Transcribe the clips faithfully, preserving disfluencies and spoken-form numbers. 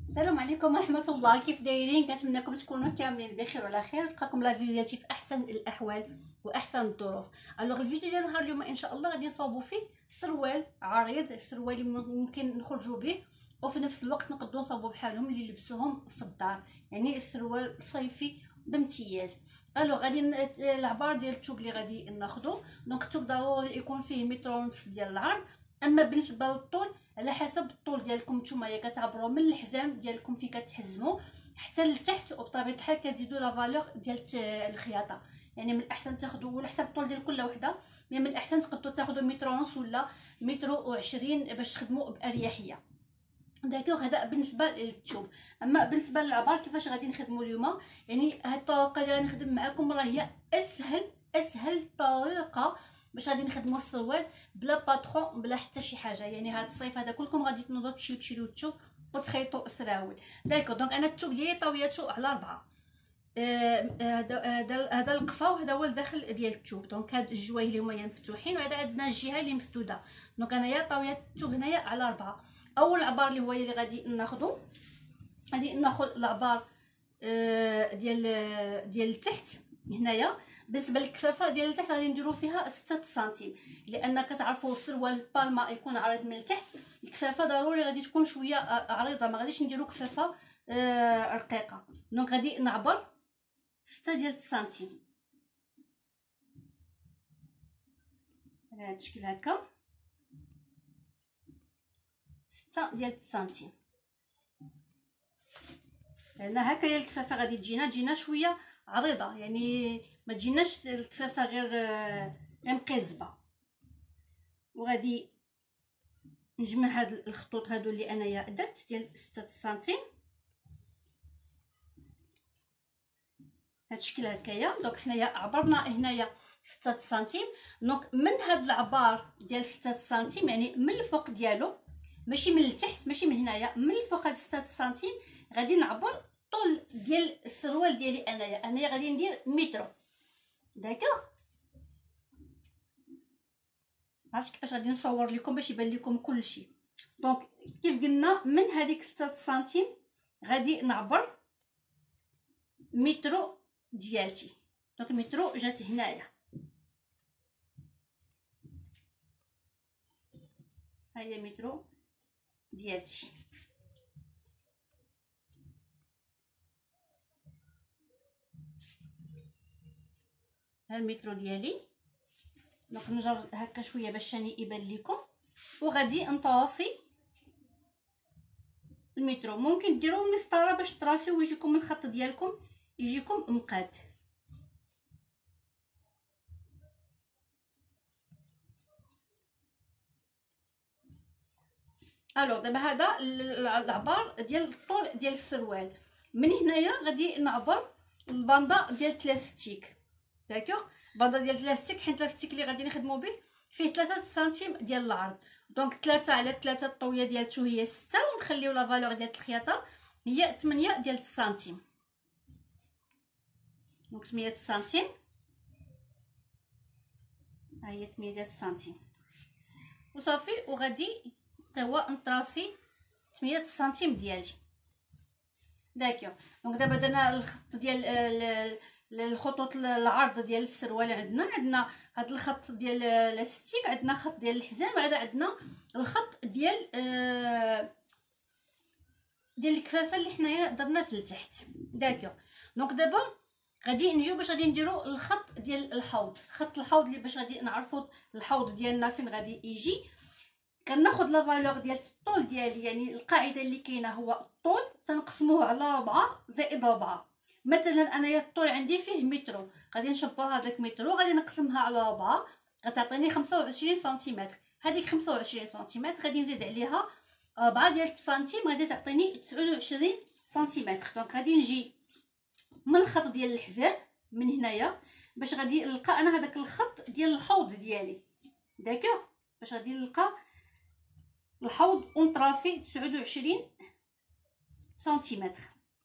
السلام عليكم ورحمه الله، كيف دايرين؟ كنتمنىكم تكونوا كاملين بخير وعلى خير. تلقاكم لا فيديو ديالتي في احسن الاحوال واحسن الظروف. الوغ الفيديو ديال نهار اليوم ان شاء الله غادي نصاوبوا فيه سروال عريض، السروال اللي ممكن نخرجوا به وفي نفس الوقت نقدروا نصاوبوا بحالهم اللي لبسوهم في الدار، يعني السروال صيفي بامتياز. الوغ غادي العبار ديال الثوب اللي غادي ناخذو، دونك الثوب ضروري يكون فيه متر ونص ديال العرض. اما بالنسبه للطول على حسب الطول ديالكم نتوما كتعبروا من الحزام ديالكم فين كتحزموا حتى لتحت، وبطبيعه الحال كتزيدوا لا فالور ديال الخياطه. يعني من الاحسن تاخذوا على حسب الطول ديال كل وحده، يعني من الاحسن تقدروا تاخذوا متر ونص ولا متر وعشرين باش تخدموا باريحيه. داكوغ، هذا بالنسبه للثوب. اما بالنسبه للعبار كيفاش غادي نخدموا اليوم، يعني هاد الطريقه اللي غنخدم معكم راه هي اسهل اسهل طريقه باش غادي نخدموا السروال بلا باترون بلا حتى شي حاجه. يعني هاد الصيف هذا كلكم غادي تنوضوا تمشيو تشريو الثوب وتخيطوا السراول. داكوغ، دونك انا الثوب ديالي طاويته على أربعة. هذا هذا هذا القفا وهذا هو الداخل ديال الثوب. دونك هاد الجوايه اللي هما مفتوحين، وعاد عندنا الجهه اللي مسدوده. دونك انايا طاويه الثوب هنايا على أربعة. اول عبار اللي هو اللي غادي ناخذو، غادي ناخذ العبار ديال ديال التحت هنايا. بالنسبه للكفافه ديال التحت غادي نديرو فيها ستة سنتيم، لان كتعرفوا السروال البالما يكون عريض من التحت، الكفافه ضروري غادي تكون شويه عريضه، ما غاديش نديرو كفافه رقيقه. دونك غادي نعبر ستة ديال السنتيم على هذا الشكل هكا، ستة ديال السنتيم. هنا هكايا الكفافه غادي تجينا تجينا شويه عريضه، يعني ما تجيناش الكفافه غير غير مقزبه. وغادي نجمع هاد الخطوط هادو اللي انايا درت ديال ستة سنتيم هاد الشكل هكايا. دونك حنايا عبرنا هنايا ستة سنتيم. دونك من هاد العبار ديال ستة سنتيم، يعني من الفوق ديالو، ماشي من التحت، ماشي من هنايا، من الفوق هاد ستة سنتيم غادي نعبر الطول ديال السروال ديالي. انايا انايا غادي ندير متر. داكوغ، عرفتش كيفاش غادي نصور لكم باش يبان لكم كلشي. دونك كيف قلنا من هذيك ستة سنتيم غادي نعبر متر ديالتي. دونك متر جات هنايا، ها هي متر ديالتي. ها المترو ديالي. دونك نجر هكا شويه باش ثاني يبان لكم، وغادي نطاسي المترو. ممكن ديروا مسطره باش تراسيو ويجيكم الخط ديالكم يجيكم مقاد. الو دابا هذا العبار ديال الطول ديال السروال. من هنايا غادي نعبر الباندا ديال تلاستيك. داكوغ، باندا ديال تلاستيك، حيت التلاستيك اللي غادي نخدموا به فيه ثلاثة سنتيم ديال العرض. دونك ثلاثة على ثلاثة الطويه ديالته هي ستة، ونخليو لا فالور ديال الخياطه هي ثمانية ديال السنتيم. دونك ثمانية سنتيم، ها هي ثمانية ديال السنتيم وصافي. وغادي حتى هو نطراسي ثمانية سنتيم ديالي. داكوغ، دونك دابا درنا الخط ديال الخطوط العرض ديال السروال. عندنا عندنا هذا الخط ديال لاستيك، عندنا خط ديال الحزام، عاد عندنا الخط ديال آه ديال الكفافه اللي حنايا درنا في التحت. داكوغ، دونك دابا غادي نجيو باش غادي نديرو الخط ديال الحوض. خط الحوض اللي باش غادي نعرفوا الحوض ديالنا فين غادي يجي. كناخذ لا فالور ديال الطول ديالي، يعني القاعده اللي كاينه هو الطول تنقسموه على أربعة زائد أربعة. مثلا انايا الطول عندي فيه متر، غادي نشبر هذاك متر وغادي نقسمها على أربعة، غتعطيني خمسة وعشرين سنتيمتر. هذيك خمسة وعشرين سنتيمتر غادي نزيد عليها أربعة ديال السنتيم، غادي تعطيني تسعة وعشرين سنتيمتر. دونك غادي نجي من الخط ديال الحزام من هنايا باش غادي نلقى انا هذاك الخط ديال الحوض ديالي. داكوغ، باش غادي نلقى الحوض ونطراسي تسعة وعشرين سنتيمتر.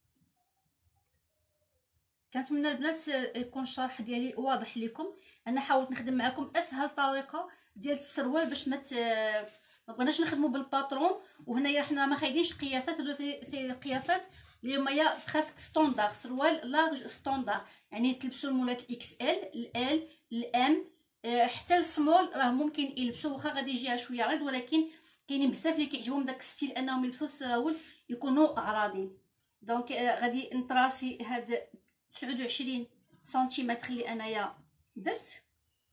كنتمنى البنات يكون الشرح ديالي واضح لكم. انا حاولت نخدم معكم اسهل طريقه ديال السروال باش ما ما بغيناش نخدموا بالباترون. وهنايا حنا ما خايدينش قياسات، هادو سي القياسات اللي هما يا بريسك ستوندار، سروال لارج ستوندار، يعني تلبسوا المولات الاكس ال ال الام حتى السمول راه ممكن يلبسوا، واخا غادي يجيها شويه عريض، ولكن كاينين بزاف اللي كيعجبهم داك الستيل انهم يلبسوا السراول يكونوا عراضين. دونك غادي نطراسي هاد تسعة وعشرين سنتيمتر اللي انايا درت.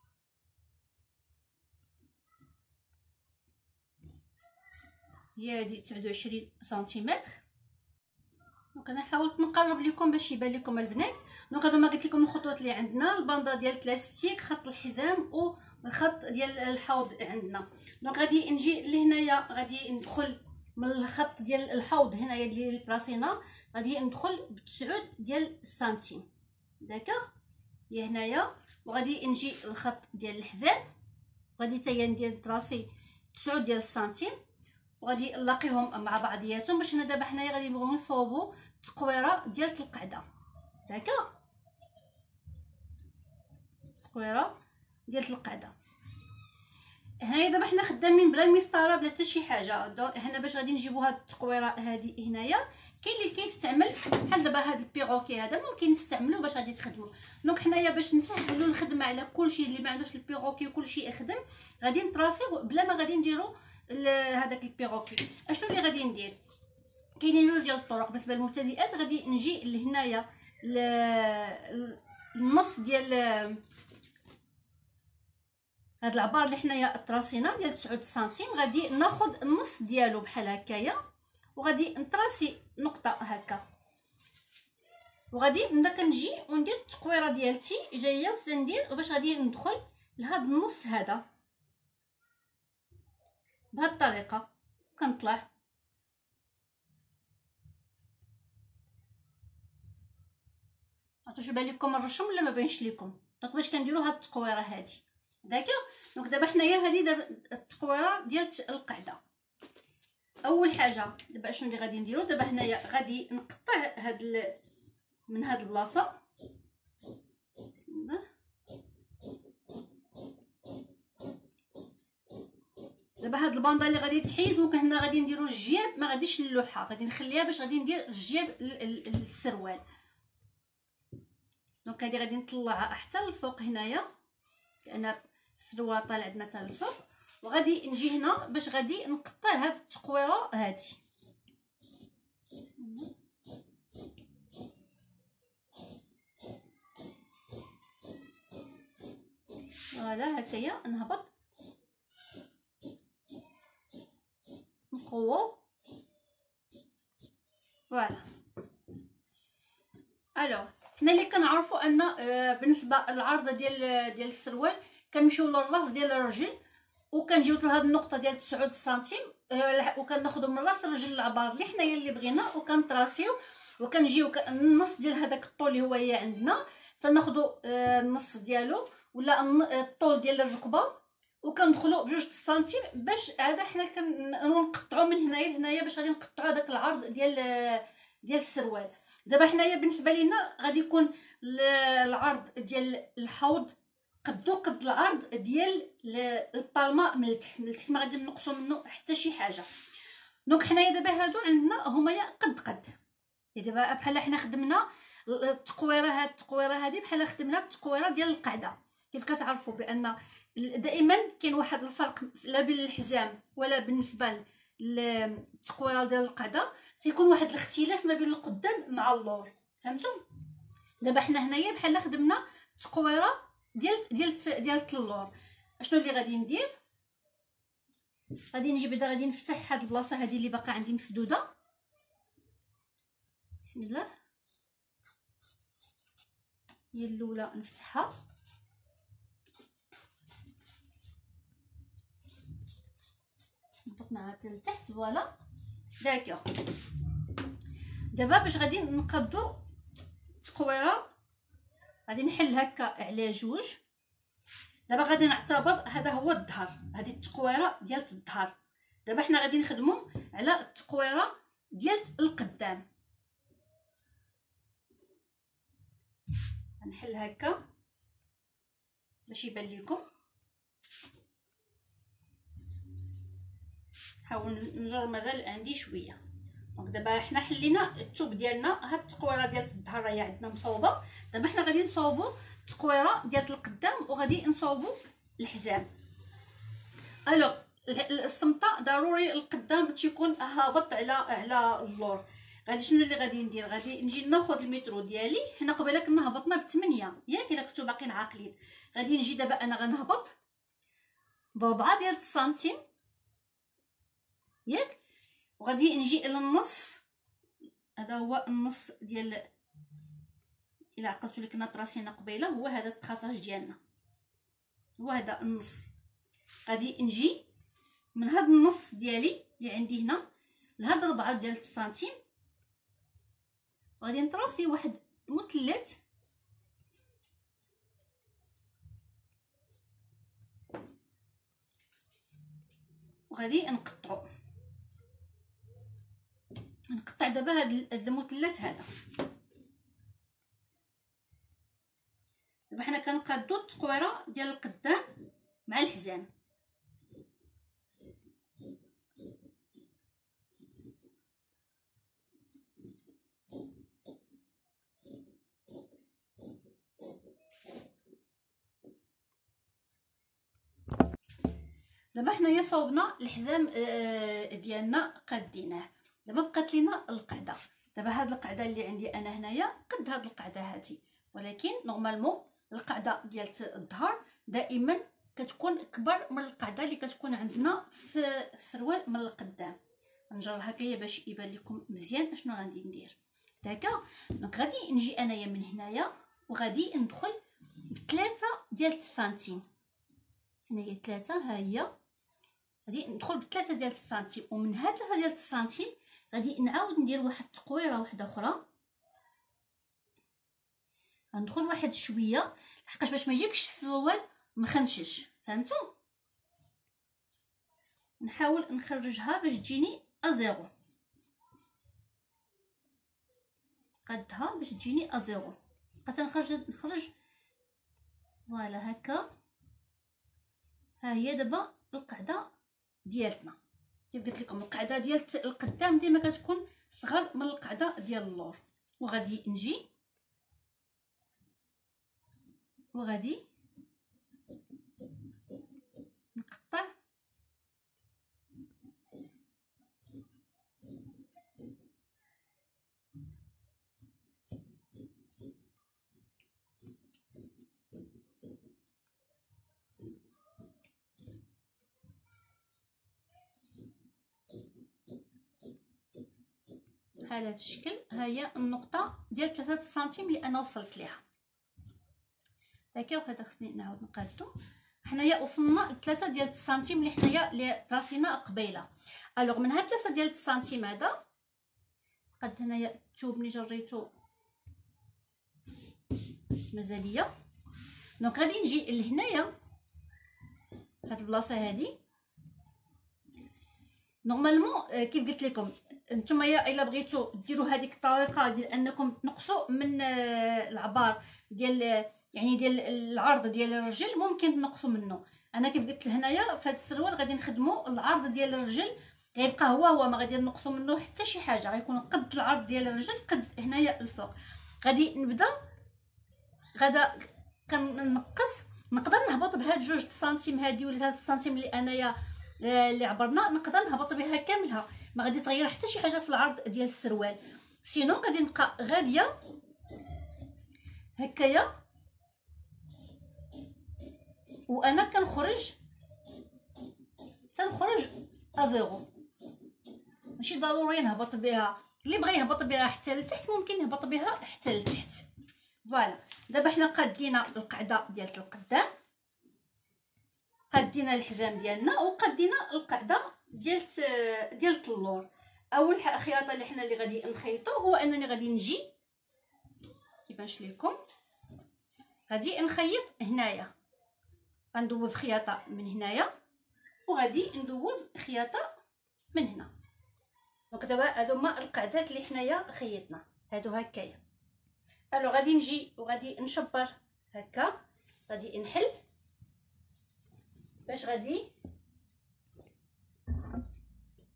هي هادي تسعة وعشرين سنتيمتر. دونك انا حاولت نقرب لكم باش يبان لكم البنات. دونك هادو ما قلت لكم الخطوات اللي عندنا، الباندا ديال البلاستيك، خط الحزام والخط ديال الحوض عندنا. دونك غادي نجي لهنايا، غادي ندخل من الخط ديال الحوض هنايا اللي تراسينا، غادي ندخل بتسعود ديال السنتيم داكوغ، هي هنايا. وغادي نجي الخط ديال الحزام، غادي حتى هي ندير تراسي تسعود ديال السنتيم، وغادي نلاقيهم مع بعضياتهم. باش هنا دابا حنايا غادي نبغيو نصوبوا التقويره ديال القعده داكوغ، التقويره ديال القعده. هنايا دابا حنا خدامين بلا مسطره بلا حتى شي حاجه. دونك هنا باش غادي نجيبوا هاد التقويره هادي هنايا، كاين اللي كيستعمل بحال دابا هاد البيغوكي هذا ممكن نستعملوه باش غادي تخدموا. دونك حنايا باش نسهلوا الخدمه على كلشي اللي ما عندوش البيغوكي وكلشي يخدم، غادي نطراسيو بلا ما غادي نديروا هذاك البيغوكي. اشنو اللي غادي ندير؟ كاينين جوج ديال الطرق بالنسبه للمبتدئات. غادي نجي لهنايا النص ديال هاد العبار اللي حنايا طراسينا ديال تسعود سنتيم، غادي ناخذ النص ديالو بحال هكايا، وغادي نطراسي نقطه هكا، وغادي نبدا كنجي وندير التقويره ديالتي جايه وسندير باش غادي ندخل لهاد النص هذا بهاد الطريقه، كنطلع عرفتوا بان لكم الرشم ولا ما بانش لكم؟ دونك باش كنديروا هاد التقويره هادي داكوغ. دونك دابا حنايا هادي دابا التقويره ديال القعده. اول حاجه دابا شنو اللي غادي نديرو؟ دابا هنايا غادي نقطع هاد ال... من هاد البلاصه، بسم الله. دابا هاد الباندا اللي غادي تحيد ممكن هنا غادي نديرو الجياب، ما غاديش اللوحه، غادي نخليها باش غادي ندير الجياب للسروال. دونك هادي غادي نطلعها حتى للفوق هنايا، لان السروال طالع عندنا حتى للفوق. وغادي نجي هنا باش غادي نقطع هاد التقويره هادي، فوالا هكايا. نهبط نقوو فوالا. الو حنا اللي كنعرفوا ان آه بالنسبه للعرض ديال ديال السروال كنمشيو للراس ديال الرجل وكنجيو لهاد النقطه ديال تسعود سنتيم، آه وكناخذوا من راس الرجل العبار اللي حنايا اللي بغينا وكنطراسيو، وكنجيو النص ديال هذاك الطول اللي هو هي عندنا تناخذوا آه النص ديالو ولا الطول ديال الركبه، وكندخلوا بجوج السنتيم باش هذا حنا كنقطعوا من هنايا لهنايا باش غادي نقطعوا هذاك العرض ديال ديال السروال. دابا حنايا بالنسبه لينا غادي يكون العرض ديال الحوض قدو قد العرض ديال البالما من التحت، من التحت ما غادي نقصوا منه حتى شي حاجه. دونك حنايا دابا هادو عندنا هما قد قد. دابا بحال حنا خدمنا التقويره، هاد التقويره هادي بحال خدمنا التقويره ديال القعده. كيف كتعرفوا بان دائما كاين واحد الفرق لا بين الحزام ولا بالنسبه للتقويره ديال القعده، تيكون واحد الاختلاف ما بين القدام مع اللور، فهمتوا؟ دابا حنا هنايا بحال خدمنا التقويره ديال ديال ديال اللور. اشنو اللي غادي ندير؟ غادي نجي بعدا غادي نفتح هاد البلاصه هادي اللي باقا عندي مسدوده، بسم الله. هي الاولى نفتحها، نحط معها حتى لتحت، فوالا داكوغ. دابا باش غادي نقادو التقويره غادي نحل هكا على جوج. دابا غادي نعتبر هذا هو الظهر، هذه التقويره ديال الظهر. دابا حنا غادي نخدموا على التقويره ديال القدام. غنحل هكا باش يبان لكم. نحاول نجر مازال عندي شويه. دونك دابا حنا حلينا الثوب ديالنا. هاد التقويره ديال الظهر راهي عندنا مصوبه. دابا حنا غادي نصوبوا التقويره ديال القدام وغادي نصوبوا الحزام. الوغ الصمطه ضروري القدام تيكون هابط على على اللور. غادي شنو اللي غادي ندير؟ غادي نجي ناخذ المترو ديالي. حنا قبيله كنا هبطنا بثمانية ياك الا كنتو باقيين عاقلين. غادي نجي دابا انا غنهبط بربعة ديال السنتيم ياك، وغادي نجي الى النص. هذا هو النص ديال الا عقلتوا اللي كنا طراسينا قبيله، هو هذا التخاصاج ديالنا، هو هذا النص. غادي نجي من هذا النص ديالي اللي عندي هنا لهاد ربعة ديال السنتيم، غادي نطراسي واحد مثلث وغادي نقطعو. نقطع دابا هاد المثلث هذا. دابا حنا كنقادو التقويره ديال القدام مع الحزام. دابا حنايا صوبنا الحزام ديالنا قادينه. دابا بقات لينا القعده. دابا هاد القعده اللي عندي انا هنايا قد هاد القعده هادي، ولكن نورمالمون القعده ديال الظهر دائما كتكون اكبر من القعده اللي كتكون عندنا في السروال من القدام. نجر هكايا باش يبان لكم مزيان اشنو غادي ندير. هكا دونك غادي نجي انايا من هنايا وغادي ندخل بثلاثه ديال السنتيم. هنايا ثلاثه، ها هي غادي ندخل بثلاثه ديال السنتيم، ومن هاد ثلاثه ديال السنتيم غادي نعاود ندير واحد التقويره واحده اخرى. غندخل واحد شويه لحقاش باش ما يجيكش السروال مخنشش، فهمتوا؟ نحاول نخرجها باش تجيني ازيرو، قدها باش تجيني ازيرو. بقيت نخرج نخرج فوالا هكا. ها هي دابا القعده ديالتنا. كيف قلت لكم القعده ديال القدام ديما كتكون صغر من القعده ديال اللور. وغادي نجي وغادي نقطع بحال هذا الشكل. ها هي النقطه ديال ثلاثة سنتيم اللي انا وصلت ليها. هكا وهذا خصني نعاود نقادو. حنايا وصلنا لثلاثة ديال السنتيم اللي حنايا اللي طراسينا قبيله. الوغ من هاد ثلاثة ديال السنتيم هذا قد هنايا الثوب ملي جريتو مازاليه. دونك غادي نجي لهنايا هاد البلاصه هادي. نورمالمون كيف قلت لكم نتوما الا بغيتو ديروا هذيك الطريقه ديال انكم تنقصوا من العبار ديال يعني ديال العرض ديال الرجل، ممكن تنقصوا منه. انا كيف قلت هنايا في هذا السروال غادي نخدموا العرض ديال الرجل، غيبقى هو هو ما غادي نقصوا منه حتى شي حاجه، غيكون قد العرض ديال الرجل قد هنايا الفوق. غادي نبدا غدا كنقص، نقدر نهبط بهاد جوج سنتيم هادي ولا ثلاثة سنتيم اللي انايا اللي عبرنا، نقدر نهبط بها كاملها، ما غادي تغير حتى شي حاجه في العرض ديال السروال. سينو غادي نبقى غاديه هكايا وانا كنخرج تنخرج ازيرو. ماشي ضروري نهبط بها، اللي بغى يهبط بها حتى لتحت ممكن يهبط بها حتى لتحت. فوالا دابا حنا قادينا القعده ديال القدام، قادينا الحزام ديالنا، وقادينا القعده ديال ديال اللور. اول خياطه اللي حنا اللي غادي نخيطو هو انني غادي نجي كيفاش لكم غادي نخيط هنايا، غندوز خياطه من هنايا وغادي ندوز خياطه من هنا. دونك دابا هادو هما القعدات اللي حنايا خيطنا هادو هكايا. الو غادي نجي وغادي نشبر هكا، غادي نحل باش غادي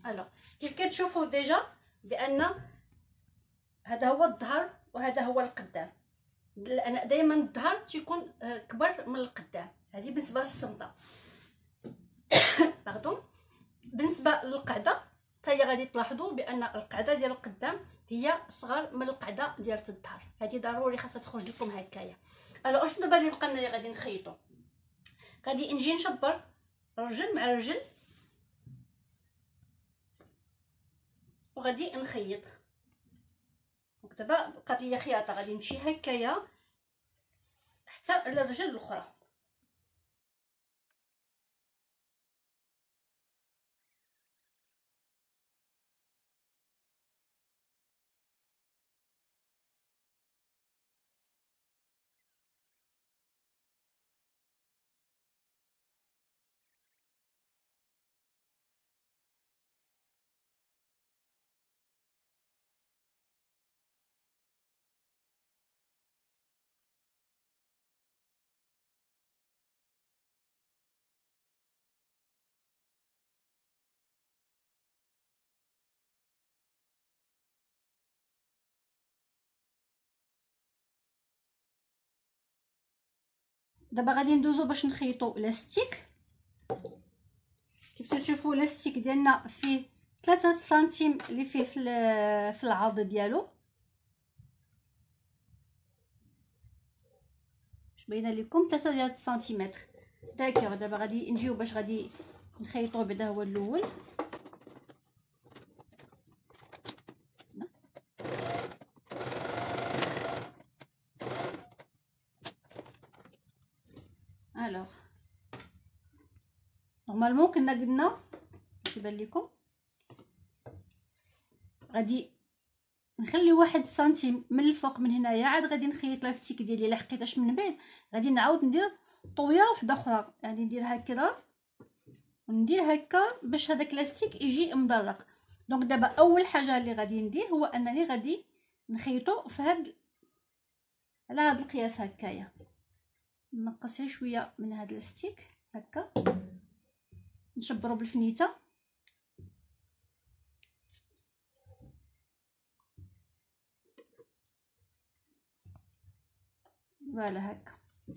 الوغ كيف كتشوفوا ديجا بان هذا هو الظهر وهذا هو القدام. انا دائما الظهر تيكون كبر من القدام. هذه بالنسبه للصمده. باردون. بالنسبه للقعده حتى هي غادي تلاحظوا بان القعده ديال القدام هي صغر من القعده ديال الظهر. هذه ضروري خاصها تخرج لكم هكايا. الوغ شنو دابا اللي بقى لنا غادي نخيطو؟ غادي نجي نشبر رجل مع رجل وغادي نخيط. دابا بقات لي خياطه غادي نمشي هكايا حتى الرجل الاخرى. دابا غادي ندوزو باش نخيطو لاستيك. كيف تشوفوا لاستيك ديالنا فيه ثلاثة سنتيم اللي فيه في في العرض ديالو. باش باينه لكم ثلاثة ديال السنتيمتر. داكوغ دابا غادي نجيو باش غادي نخيطو. بعدا هو الاول. الوغ نورمالمون كنا قلنا باش يبان لكم غادي نخلي واحد سنتيم من الفوق من هنايا. عاد غادي نخيط لاستيك ديالي الا حقيتاش من بعد غادي نعاود ندير طويه وحده اخرى. يعني ندير هكذا وندير هكا باش هذاك لاستيك يجي مدرق. دونك دابا اول حاجه اللي غادي ندير هو انني غادي نخيطو في هاد على هاد القياس هكايا. نقص غير شويه من هاد اللاستيك هكا نشبرو بالفنيته. فوالا هكا.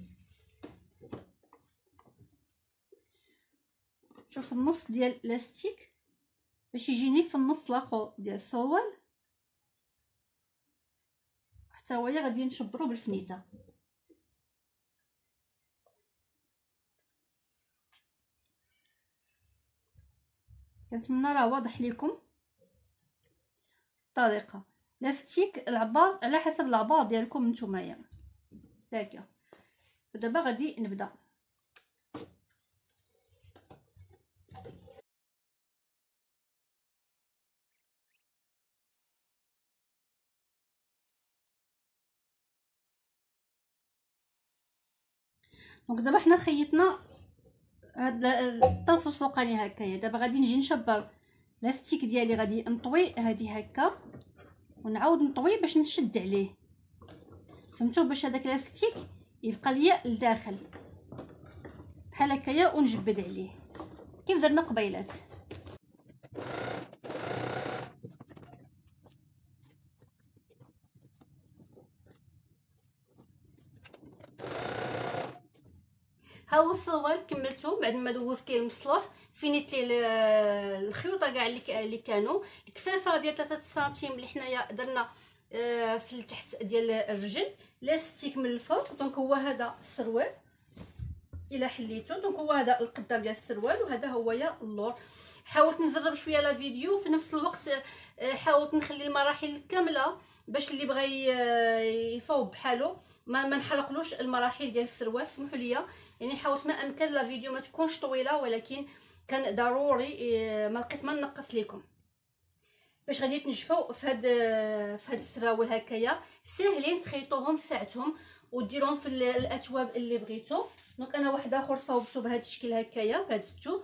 شوف النص ديال لاستيك باش يجيني في النص الاخر ديال السروال حتى هويا غادي نشبرو بالفنيته. كنتمنى راه واضح لكم الطريقه. لاستيك العبار على حسب العبار ديالكم نتوما. داكوغ دابا غادي نبدا. دونك دابا حنا خيطنا هاد الطرف الفوقاني هكايا. دابا غادي نجي نشبر لاستيك ديالي. غادي نطوي هذه هكا ونعاود نطوي باش نشد عليه. فهمتوا؟ باش هذاك لاستيك يبقى ليا لداخل بحال هكايا ونجبد عليه كيف درنا قبيلات. ها هو السروال كملته بعد ما دوزت ليه المصلوح. فينيت ليه الخيوطه كاع اللي اللي كانوا الكفافه ديال ثلاثة سنتيم اللي حنايا درنا في التحت ديال الرجل. لاستيك من الفوق. دونك هو هذا السروال الى حليته. دونك هو هذا القدام ديال السروال وهذا هو يا اللور. حاولت نجرب شويه لا فيديو في نفس الوقت. حاولت نخلي المراحل كامله باش اللي بغى يصوب بحالو ما ما نحرقلوش المراحل ديال السروال. سمحوا لي يعني حاولت ما امكن لا فيديو ما تكونش طويله ولكن كان ضروري ما لقيت ما نقص لكم باش غادي تنجحوا في هاد في هاد السراول هكايا. ساهلين تخيطوهم في ساعتهم وديروهم في الاثواب اللي بغيتو. دونك انا واحد اخر صوبته بهذا الشكل هكايا بهذا الثوب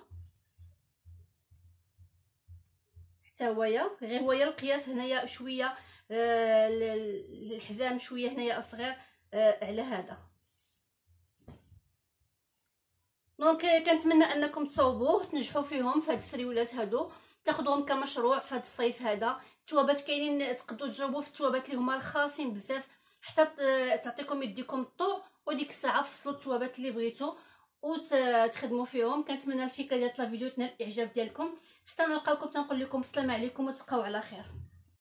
حتى هويا. غير هويا القياس هنايا شويه آه الحزام شويه هنايا اصغر آه على هذا. دونك كنتمنى انكم تصاوبوه تنجحوا فيهم في هاد السريولات هادو، تاخذوهم كمشروع في هاد الصيف هذا. التوابات كاينين تقدروا تجربوا في التوابات اللي هما رخاصين بزاف حتى تعطيكم يديكم الطوع، وديك الساعه فصلوا التوابات اللي بغيتو وتخدموا فيهم. كنتمنى الفكره ديال الفيديو تنال الاعجاب ديالكم، حتى نلقاوكم تنقول لكم السلام عليكم وتبقاو على خير.